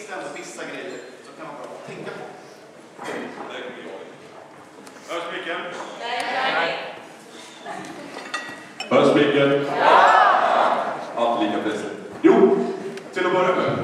det ändå vissa grejer som kan vara bra att tänka på. Det är jag. Hörs micken? Nej. Hörs micken? Ja! Allt lika precis. Jo, till att börja med.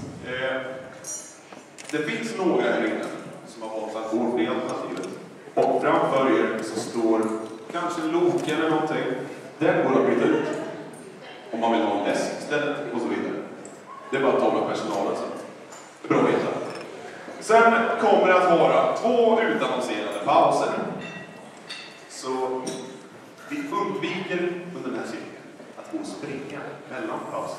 Det finns några här inne som har valt alkoholfria alternativet. Och framför er så står kanske en Loke eller någonting. Den går att byta ut. Om man vill ha en läsk istället och så vidare. Det är bara att ta med personalen sen. Det är bra att veta. Sen kommer det att vara 2 utannonserade pauser. Så vi undviker under den här cirkeln att gå och springa mellan pauser.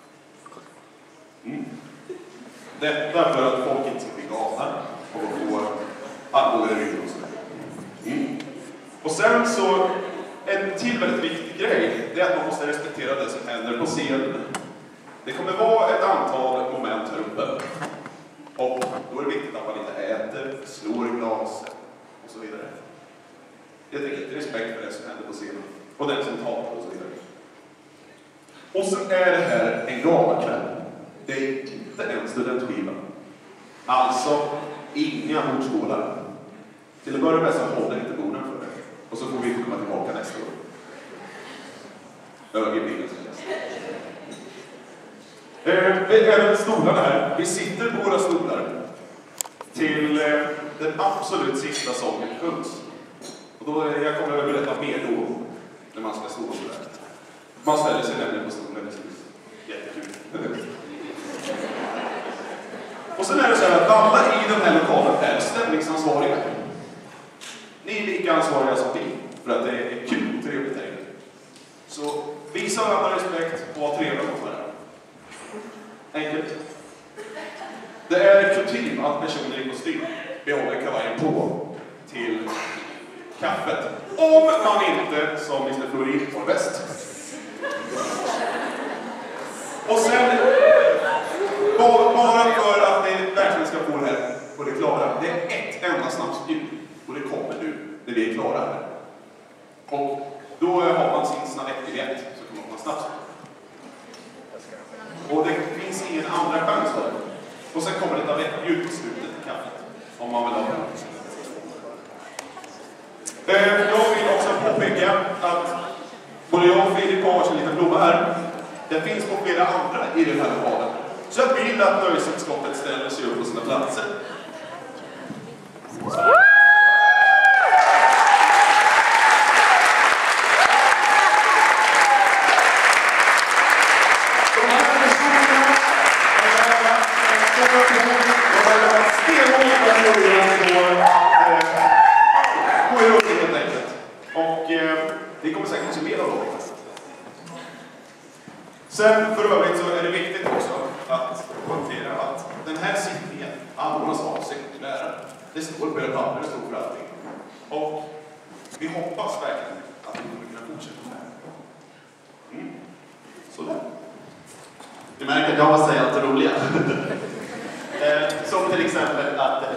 Detta för att folk inte ska bli galna och få alkohol i ryggen och sådär. Och sen så, en till väldigt viktig grej, det är att man måste respektera det som händer på scenen. Det kommer vara ett antal moment här uppe. Och då är det viktigt att man inte äter, slår i glas och så vidare. Jag tänker respekt för det som händer på scenen. Och den som talar och så vidare. Och sen är det här en galakväll. Det är inte en studentskiva. Alltså, inga bordskålar. Till att börja med så håller inte borden för det. Och så får vi komma tillbaka nästa år. Ögonblicken som helst. Även stolarna här. Vi sitter på våra stolar till den absolut sista sången sjungs. Och då, jag kommer att berätta mer då när man ska stå sådär. Man ställer sig nämligen på stolen. Jättekul. Och sen är det så här att alla i den här lokalen är stämningsansvariga. Ni är lika ansvariga som vi för att det är kul och trevligt här. Så visa varandra respekt och var trevliga mot varandra. Enkelt. Det är kutym att personer i kostym behåller kavajen på till kaffet. Om man inte, som Mr. Florin, får väst. Och sen, bara för att ni verkligen ska få det här på det klara, det är ett enda snapsljud. Och det kommer nu när vi är klara här. Och då har man sin snabbäckbiljett så kommer man snaps. Och det finns ingen andra chans för det. Och sen kommer det ett ljud på slutet i kaffet. Om man vill ha det. Jag vill också påpeka att både jag och Filip har en liten blomma här. Det finns på flera andra i den här lokalen. Så jag vill att nöjesutskottet ställer sig upp på sina platser. Vi kommer säkert se mer av dem. Sen för övrigt så är det viktigt också att poängtera att den här sittningen anordnas av sekreteraren. Det står på era papper, det står för allting. Och vi hoppas verkligen att vi kommer kunna fortsätta med det här. Så där. Du märker att jag måste säga allt det roliga. Som till exempel att